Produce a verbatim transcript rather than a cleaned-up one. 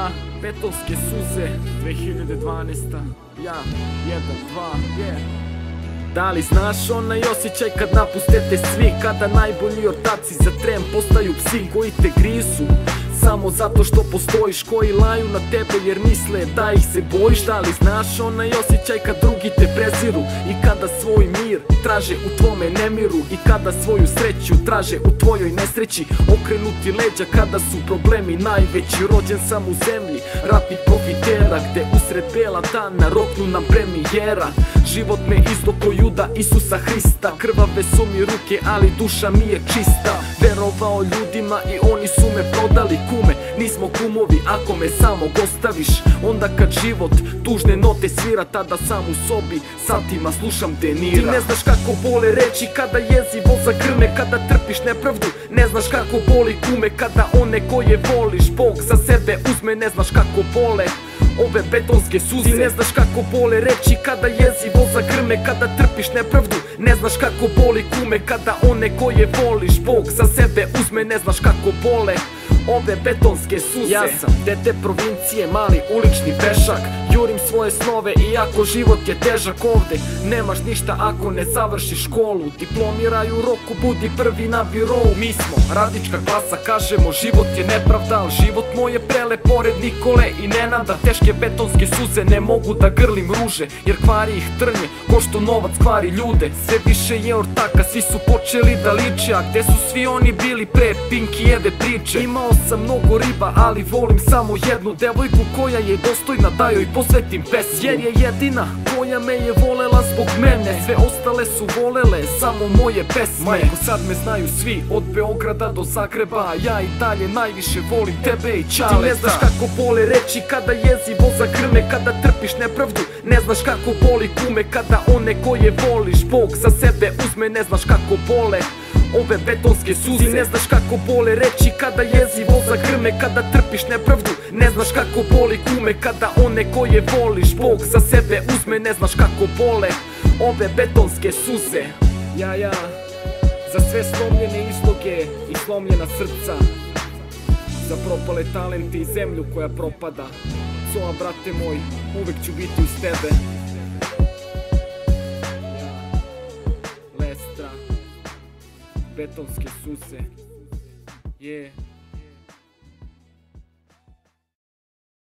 Ja, betonske suze, dve hiljade dvanaesta. Ja, jedan, dva, je. Da li znaš onaj osjećaj kad napustete svi, kada najbolji ortaci za tren postaju psi koji te grizu samo zato što postojiš, koji laju na tebe jer misle da ih se bojiš. Da li znaš onaj osjećaj kad drugi te preziru i kada svoj mir traže u tvome nemiru i kada svoju sreću traže u tvojoj nesreći, okrenuti leđa kada su problemi najveći. Rođen sam u zemlji ratnih profitera, gde usred bela dana roknu nam premijera. Život me izdoko Juda Isusa Hrista, krvave su mi ruke ali duša mi je čista. Verovao ljudima i oni su me prodali, kume, nismo kumovi ako me samog ostaviš. Onda kad život tužne note svira, tada sam u sobi satima slušam Denira. Ti ne znaš kako bole reči kada jezivo zagrme, kada trpiš nepravdu. Ne znaš kako boli, kume, kada one koje voliš Bog za sebe uzme. Ne znaš kako bole ove betonske suze. Ti ne znaš kako bole reči kada jezivo zagrme, kada trpiš nepravdu. Ne znaš kako boli, kume, kada one koje voliš Bog za sebe uzme. Ne znaš kako bole ove betonske suze. Ja sam dete provincije, mali ulični pešak, jurim svoje snove iako život je težak. Ovde nemaš ništa ako ne završiš školu, diplomiraj u roku, budi prvi na birou. Mi smo radnička klasa, kažemo život je nepravda, al život moj je prelep pored Nikole i Nenada. Teške betonske suze ne mogu da grlim ruže, jer kvari ih trnje, ko što novac kvari ljude. Sve više je ortaka, svi su počeli da liče, a gde su svi oni bili pre Pinky jede priče. Imao sam mnogo riba, ali volim samo jednu devojku koja je dostojna da joj posvetim pesmu, jer je jedina koja me je volela zbog mene. Sve ostale su volele samo moje pesme. Majko, sad me znaju svi od Beograda do Zagreba, ja i dalje najviše volim tebe i Čaleta. Ti ne znaš kako bole reči kada jezivo zagrme, kada trpiš nepravdu. Ne znaš kako boli, kume, kada one koje voliš Bog za sebe uzme. Ne znaš kako bole ove betonske suze. Ti ne znaš kako bole reči kada jezivo zagrme, kada trpiš nepravdu. Ne znaš kako boli, kume, kada one koje voliš Bog za sebe uzme. Ne znaš kako bole ove betonske suze. Ja, ja, za sve slomljene izloge i slomljena srca, za propale talente i zemlju koja propada. Coa, brate moj, uvek ću biti uz tebe. Lestra, betonske suze, je yeah.